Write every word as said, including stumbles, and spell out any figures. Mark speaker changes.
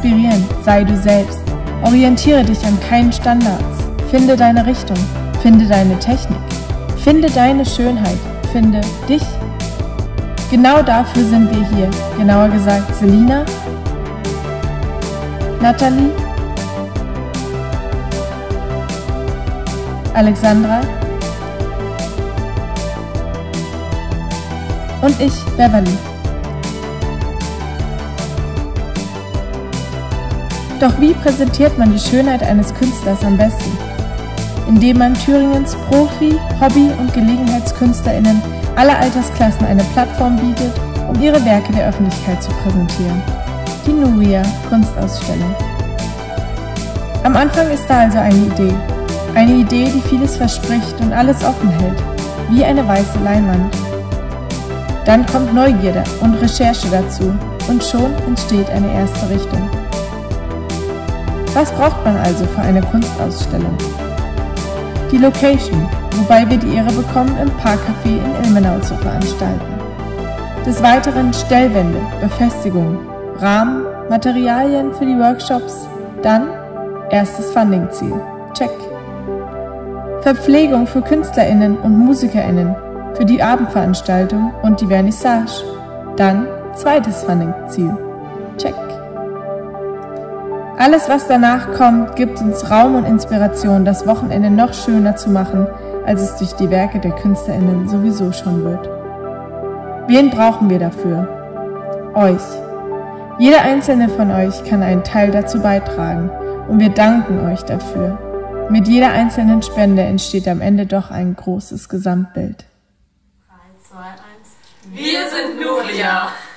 Speaker 1: inspirierend, sei du selbst. Orientiere dich an keinen Standards. Finde deine Richtung, finde deine Technik, finde deine Schönheit, finde dich. Genau dafür sind wir hier, genauer gesagt Selina, Nathalie, Alexandra und ich, Beverly. Doch wie präsentiert man die Schönheit eines Künstlers am besten? Indem man Thüringens Profi-, Hobby- und GelegenheitskünstlerInnen aller Altersklassen eine Plattform bietet, um ihre Werke der Öffentlichkeit zu präsentieren. Die Nuria Kunstausstellung. Am Anfang ist da also eine Idee. Eine Idee, die vieles verspricht und alles offen hält, wie eine weiße Leinwand. Dann kommt Neugierde und Recherche dazu und schon entsteht eine erste Richtung. Was braucht man also für eine Kunstausstellung? Die Location, wobei wir die Ehre bekommen, im Parkcafé in Ilmenau zu veranstalten. Des Weiteren Stellwände, Befestigungen, Rahmen, Materialien für die Workshops, dann erstes Fundingziel. Check. Verpflegung für KünstlerInnen und MusikerInnen für die Abendveranstaltung und die Vernissage. Dann zweites Fundingziel. Check. Alles, was danach kommt, gibt uns Raum und Inspiration, das Wochenende noch schöner zu machen, als es durch die Werke der KünstlerInnen sowieso schon wird. Wen brauchen wir dafür? Euch. Jeder einzelne von euch kann einen Teil dazu beitragen und wir danken euch dafür. Mit jeder einzelnen Spende entsteht am Ende doch ein großes Gesamtbild.
Speaker 2: drei, zwei, eins. Wir sind Nuria!